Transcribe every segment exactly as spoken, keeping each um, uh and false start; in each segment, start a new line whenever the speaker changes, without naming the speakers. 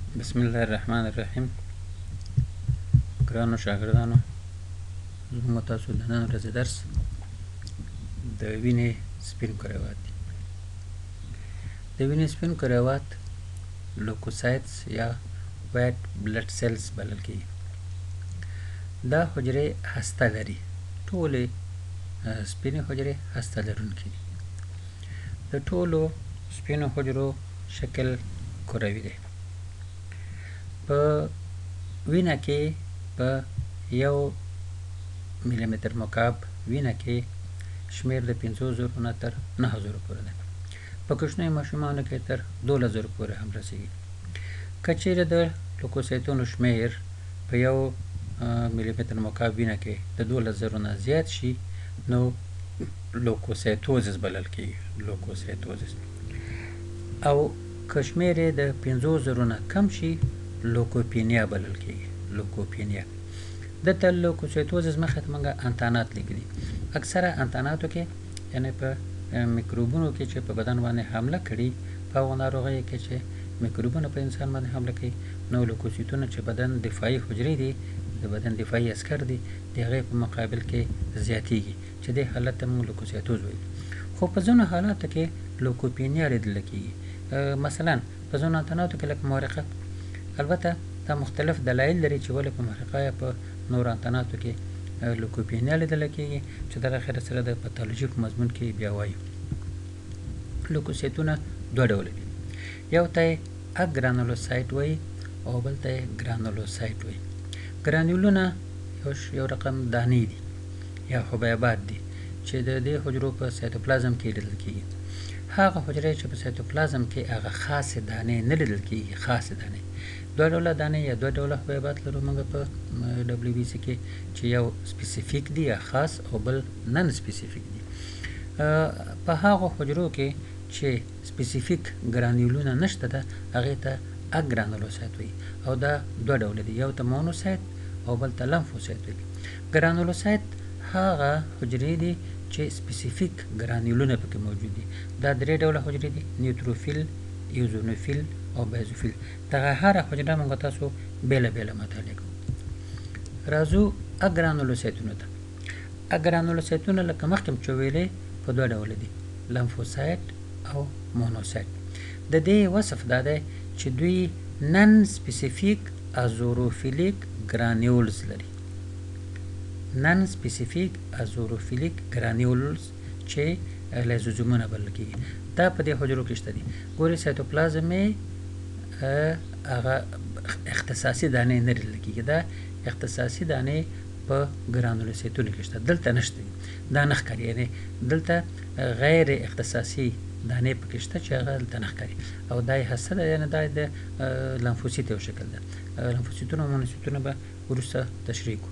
بسم الله الرحمن الرحیم. ګرانو شاګردانو، زموږ تاسو د نن ورځې درس د وینې سپین کرویات دي. د وینې سپین کرویات لوکوسایټس یا وایټ بلډ سیلز بلل کېږي. دا حجرې هسته لري. ټولې سپینې حجرې هسته لرونکي دي. د ټولو سپینو حجرو شکل کروي دی. په وینه کې په یو ملي متر مکعب وینه کې شمېر د پنځو زرو نه تر نهه زرو پورې دی. په کوچنیو ماشومانو کې تر دولس زرو پورې هم رسېږي. که چیرې د لوکوسایټونو شمېر په یو ملي متر مکعب وینه کې د دولس زرو نه زیات شي نو لوکوسایټوزس بلل کېږي. لوکوسایټوزس. او که شمېر یې د پنځو زرو نه کم شي لوکوپینیا بلل کېږي. لوکوپینیا. دلته لوکوسایټوزس مخې ته موږ انتانات لیکلي. اکثره انتاناتو کې یعنې په میکروبونو کې چې په بدن باندې حمله کړي، په هغو ناروغیو کې چې میکروبونه په انسان باندې حمله کوي، نو لوکوسایټونه چې بدن دفاعي حجرې دي، د بدن دفاعي عسکر دي، د هغې په مقابل کې زیاتېږي چې دې حالت ته موږ لوکوسایټوز وایو. خو په ځینو حالاتو کې لوکوپینیا لیدل کېږي. مثلا په ځینو انتاناتو کې لکه محرقه. البته دا مختلف دلایل لري چې ولې په محرقه یا په نورو انتاناتو کې لوکوپینیا لیدل کېږي، چې در اخره سره د پاتالوژي په مضمون کې بیا وایو. لوکوسایټونه دوه ډوله دي. یو ته یې اګرانولوسایټ وایي او بل ته یې ګرانولوسایټ وایي. ګرانیولونه یو رقم دانې دي یا حبیبات دي چې د دې حجرو په سایتوپلازم کې لیدل کېږي. هغه حجرې چې په سایتوپلازم کې هغه خاصې دانې نه لیدل کېږي. خاصې دانې دوه ډوله دانې یا دوه ډوله حبیبات لرو موږ په ډبلیو بي سي کې، چې یو سپیسیفیک دي یا خاص او بل نن سپیسیفیک دي. په هغو حجرو کې چې سپیسیفیک ګرانیولونه نشته ده هغې ته اګرانولوسایټ وایي. او دا دوه ډوله دي. یو ته مونوسایټ او بل ته لمفوسایټ وایي. ګرانولوسایټ هغه حجرې دي چې سپیسیفیک ګرانیولونه پکې موجود دي. دا درې ډوله حجرې دي: نیوتروفیل، ایوزونوفیل او بیزوفیل. دغه هره حجره موږ تاسو بیله بیله مطالعه کوو. راځو اګرانولوسایټونو ته. اګرانولوسایټونه لکه مخکې مو چې ویلې په دوه ډوله دي: لمفوسایټ او مونوسایټ. د دې وصف دا دی چې دوی نن سپیسیفیک ازوروفیلیک ګرانیولز لري. نن سپیسیفیک ازوروفیلیک ګرانیولز چې لیزوزومونه بلل کېږي. دا په دې حجرو کې شته دي. ګورې سایتوپلازم یې هغه اختصاصي دانې نه لیدل کېږي. دا اختصاصي دانې په ګرانولوسایټونو کې شته، دلته نشته دي. دا نه ښکاري. یعنې دلته غیر اختصاصي دانې پکې شته چې هغه دلته نه ښکاري. او دا یې هسته ده، یعنې دا د لمفوسیت یو شکل ده. لمفوسیټونه او مونوسیټونه به وروسته تشریح کړو.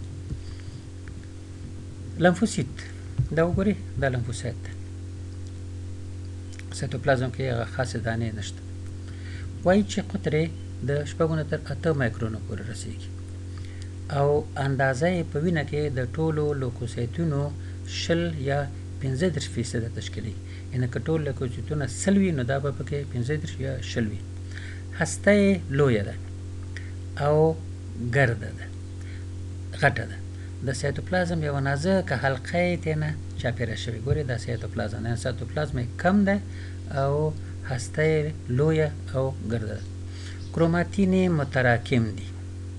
لمفوسیت دا وګورئ، دا لمفوسایټ ده. سایتوپلازم کې هغه خاصې دانې نشته. وایي چې قطر یې د شپږو نه تر اته مایکرونو پورې رسېږي. او اندازه یې په وینه کې د ټولو لوکوسایټونو شل یا پنځه دېرش فیصده تشکیلوي. یعنې که ټول لوکوسایټونه سل وي نو دا به پکې پنځه دېرش یا شل وي. هسته یې لویه ده او ګرده ده، غټه ده. د سایتوپلازم یوه نازکه حلقه یې ترېنه چاپېره شوې. ګورې دا سایتوپلازم ده. سایتوپلازم یې کم ده او هسته یې لویه او ګرده ده. کروماتین یې متراکم دي.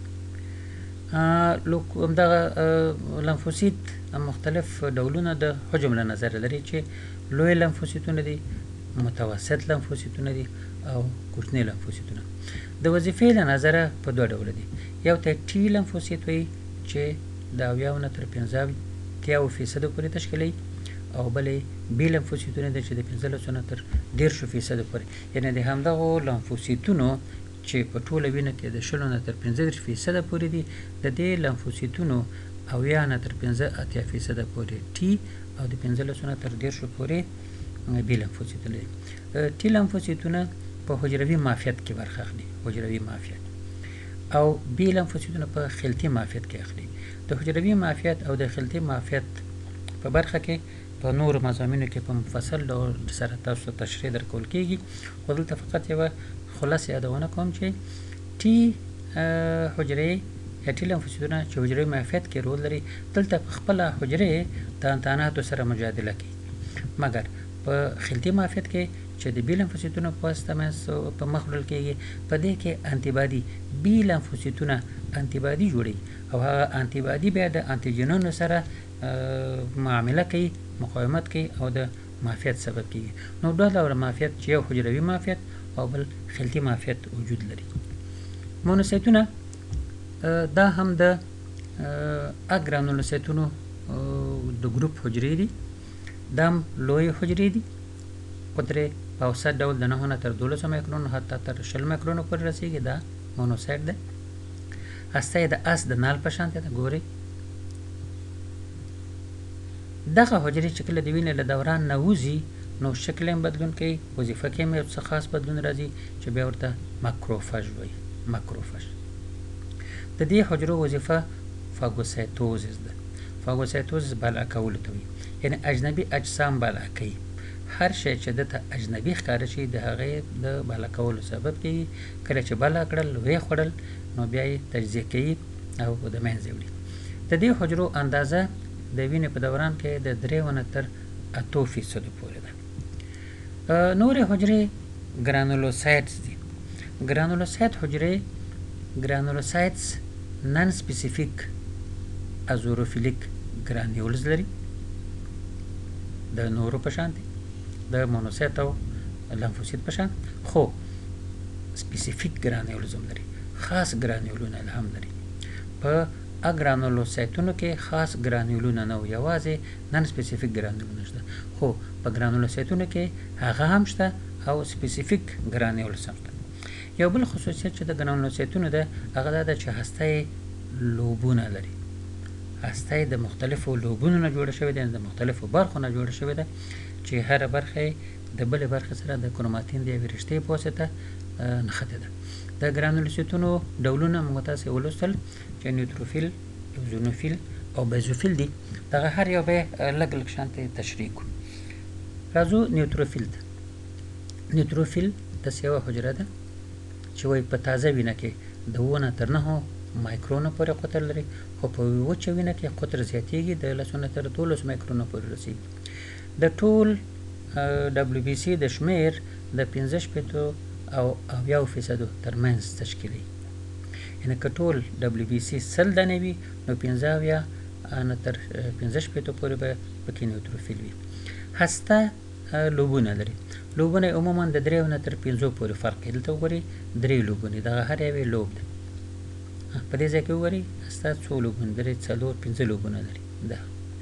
همدغه لمفوسیت مختلف ډولونه د حجم له نظره لري، چې لوی لمفوسیتونه دي، متوسط لمفوسیتونه دي او کوچني لمفوسیتونه. د وظیفې له نظره په دوه ډوله دي. یو ته ټي لمفوسیت وایي چې د اویاو نه تر پنځه اتیاو فیصدو پورې تشکیلوي، او بل یې بي لمفوسیتونه دي چې د پنځلسو نه تر دېرشو فیصدو پورې. یعنې د همدغو لمفوسیتونو چې په ټوله وینه کې د شلو نه تر پنځه دېرش فیصده پورې دي، د دې لمفوسیتونو اویا نه تر پنځه اتیا فیصده پورې ټي او د پنځلسو نه تر دېرشو پورې بي لمفوسیتونه دي. ټي لمفوسیتونه په حجروي معافیت کې برخه اخلي. حجروي معافیت. او بي لمفوسیتونه په خلطي معافیت کې اخلي. د حجروي معافیت او د خلطي معافیت په برخه کې په نورو مضامینو کې په مفصل ډول سره تاسو تشریح درکول کېږي. خو دلته فقط یوه خلاصه یادونه کوم چې ټي حجرې یا ټي لمفوسیتونه چې حجروي معافیت کې رول لري دلته په خپله حجرې د انتاناتو سره مجادله کوي، مګر په خلطي معافیت کې چې د بي لمفوسیتونو په واسطه په مخ وړل کېږي په دې کې انټي بي لمفوسیتونه انټي جوړوي او هغه انټي بیا د انټيجنونو سره معامله کوي، مقاومت کوي او د معافیت سبب کېږي. نو دوه ډوله معافیت چې یو حجروي معافیت او بل خلطي معافیت وجود لري. مونوسایتونه دا هم د اګرانولوسایتونو د ګروپ حجرې دي، دا هم لوی حجرې دي، قطر یې په اوسط ډول د نهو نه تر دولسو مایکرونو حتی تر شل مایکرونو پورې رسېږي. دا مونوسایت دی. هسته یې د اس د نال په شانتې ده. ګورئ دغه حجرې چې کله د وینې له دوران نه وځي نو شکل یې بدلون کوي، وظیفه کې هم یو څه خاص بدلون راځي چې بیا ورته ماکروفاج وایي. ماکروفاج د دې حجرو وظیفه فاګوسایتوزس ده. فاګوسایتوزس بالا کولو ته وایي، یعنې اجنبي اجسام بالا کوي. هر شی چې دته اجنبي ښکاره شي د هغې د بالا کولو سبب کېږي. کله چې بالا کړل ویې خوړل نو بیا یې تجزیه کوي او د منځه وړي. د دې حجرو اندازه د وینې په دوران کې د درېو نه تر اتو فیصدو پورې ده. نورې حجرې ګرانولوسایټس دي. ګرانولوسایټ حجرې ګرانولوسایټس نن سپیسیفیک ازوروفیلیک ګرانیولز لري د نورو په شان دي، د مونوسایت او لمفوسیت په شان، خو سپیسیفیک ګرانیولز هم لري، خاص ګرانیولونه هم لري. په اګرانولوسایتونو کې خاص ګرانیولونه نه و، یوازې نن سپیسیفیک ګرانیولونه شته، خو په ګرانولوسایتونو کې هغه هم شته او سپیسیفیک ګرانیولز هم شته. یو بل خصوصیت چې د ګرانولوسایتونو ده هغه دا ده چې هسته یې لوبونه لري. هسته یې د مختلفو لوبونو نه جوړه شوې ده، د مختلفو برخو نه جوړه شوې ده چې هره برخه یې د بلې برخې سره د کروماتین د یوې رشتې په واسطه نښتې ده. د ګرانولوسایتونو ډولونه موږ تاسې ولوستل چې نیوتروفیل، ایوزونوفیل او بیزوفیل دي. دغه هر یو به یې لږ لږ شانتې تشریح کړو. راځو نیوتروفیل ته. نیوتروفیل داسې یوه حجره ده چې وایي په تازه وینه کې د اووه نه تر نهو مایکرونو پورې قطر لري، خو په وچه وینه کې قطر زیاتېږي، د لسو نه تر دولسو مایکرونو پورې رسېږي. د ټول ډبلیو بي سي د شمېر د پنځه شپېتو او اویاو فیصدو ترمنځ تشکیلوي. یعنې که ټول ډبلیو بي سي سل دانې وي نو پنځه اویا نه تر پنځه شپېتو پورې به پکې نیوتروفیل وي. هسته لوبونه لري. لوبونه عموما د دریو نه تر پنځو پورې فرق کوي. دلته وګورئ درې لوبونې، دغه هر یو یې لوب ده. په دې ځای کې وګورئ هسته څو لوبونه، درې، څلور، پنځه لوبونه لري. ده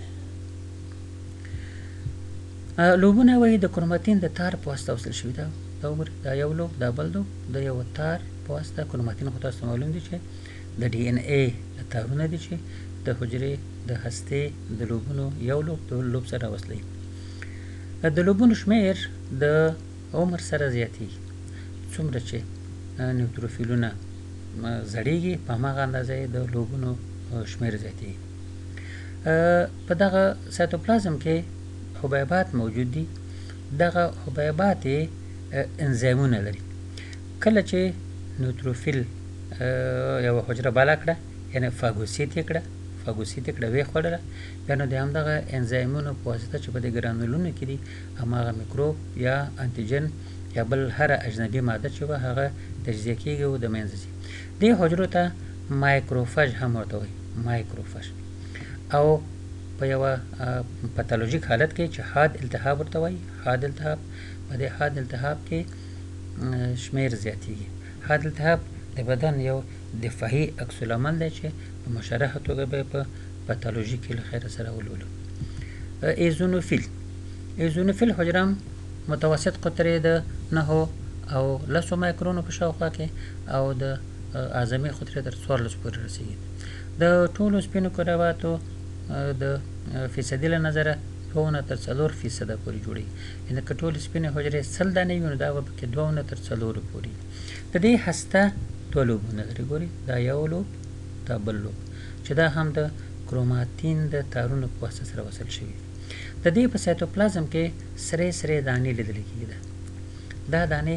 لوبونه وایي د کروماتین د تار په واسطه وصل شوي. دا دا وګورئ دا یو لوب، دا بل لوب، د یو تار په واسطه کروماتین خو تاسو ته معلوم دي چې د ډي ان اے تارونه دي چې د حجرې د هستې د لوبونو یو لوب د بل لوب سره وصلوي. د لوبونو شمېر د عمر سره زیاتېږي. څومره چې نیوتروفیلونه زړېږي په هماغه اندازه یې د لوبونو شمېر زیاتېږي. په دغه سایتوپلازم کې حبیبات موجود دي. دغه حبیبات یې انزیمونه لري. کله چې نیوتروفیل یوه حجره بالا کړه، یعنې فاګوسیت یې کړه، فاګوسیت یې کړه، ویې خوړله، بیا نو د همدغه انزیمونو په واسطه چې په دې ګرانولونو کې دي هماغه میکروب یا انټیجن یا بل هره اجنبي ماده چې وه هغه تجزیه کېږي او د منځه ځي. دې حجرو ته مایکروفاج هم ورته وایي، مایکروفاج. او په یوه پاتالوژیک حالت کې چې حاد التهاب ورته وایي، حاد التهاب، په دې حاد التهاب کې شمېر زیاتېږي. حاد التهاب د بدن یو دفاعي عکس العمل دی چې په مشرحه توګه به په پاتالوژي کې له خیره سره ولولو. ایزونوفیل. ایزونوفیل حجره هم متوسط قطر یې د نهو او لسو مایکرونو په شاوخوا کې او د اعظمي قطر تر څوارلسو پورې رسېږي. د ټولو سپینو کرواتو د فیصدي له نظره دوه نه تر څلور فیصده پورې جوړېږي. یعنې که ټولې سپینې حجرې سل دانې وي نو دا به پکې دوه نه تر څلورو پورې. د دې هسته دوه لوبونه لري. ګورئ دا یو لوب، دا بل لوب، چې دا هم د کروماتین د تارونو په واسطه سره وصل شوي. د دې په سایتوپلازم کې سرې سرې دانې لیدل کېږي. دا دانې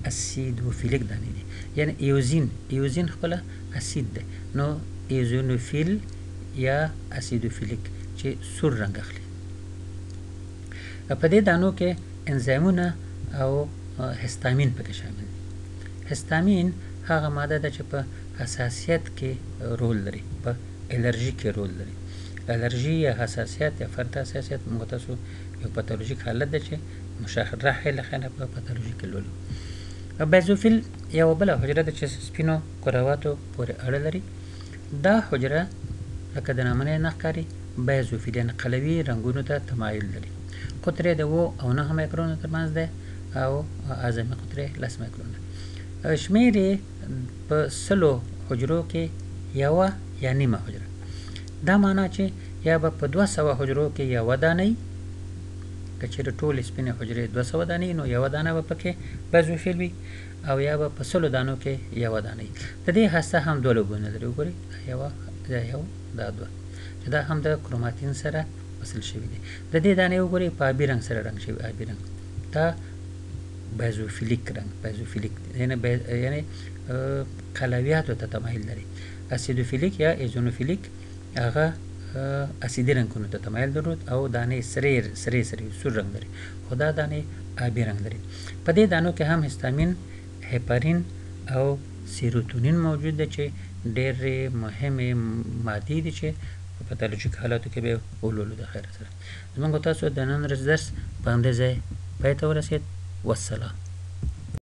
اسیدوفیلیک دانې دي. یعنی ایوزین ایوزین خپله اسید دی، نو ایوزینوفیل یا اسیدوفیلیک چې سور رنګ اخلي. په دې دانو کې انزایمونه او هستامین پکې شامل دي. هستامین هغه ماده ده چې په حساسیت کې رول لري، په الرژي کې رول لري. الرژي یا حساسیت یا فرد حساسیت موږ تاسو یو پاتولوژیک حالت ده چې مشخصه لخنه په پاتولوژي کې لولو. بیزوفیل یو بله حجره ده چې سپینو کرواتو پورې اړه لري. دا حجره لکه د نامه نه ښکاري بیزوفیل یعنې قلوي رنګونو ته تمایل لري. قطر یې د اوه او نهه مایکرونو ترمنځ دی او اعظمي قطر یې لس مایکرونه. شمېر یې په سلو حجرو کې یوه یا نیمه حجره. دا معنا چې یا به په دوه سوه حجرو کې یوه دانه وي، که چېرې ټولې سپینې حجرې دوه سوه دانې نو یوه دانه به پکې بیزوفیل وي، او یا به په سلو دانو کې یوه دانه وي. د دې هسته هم دوه لوبونه لري. وګورئ دا یوه دا یو دا دوه چې دا هم د کروماتین سره وصل شوي دي. د دې دانې وګورئ په آبي رنګ سره رنګ شوي، آبي رنګ دا بیزوفیلیک رنګ بیزوفیلیک یعنې یعنې قلویاتو ته تمایل لري. اسیدوفیلیک یا ایزونوفیلیک هغه اسیدي رنګونو ته تمایل درلود او دانې سرې سرې سرې سور رنګ لري، خو دا دانې آبي رنګ لري. په دې دانو کې هم هستامین، هپارین او سیروتونین موجود دی چې ډېرې مهمې مادې دي چې په پاتولوژیک حالاتو کې به یې ولولو د خیر سره. زموږ تاسو د نن ورځ درس په همدې ځای پای ته ورسېد. والسلام.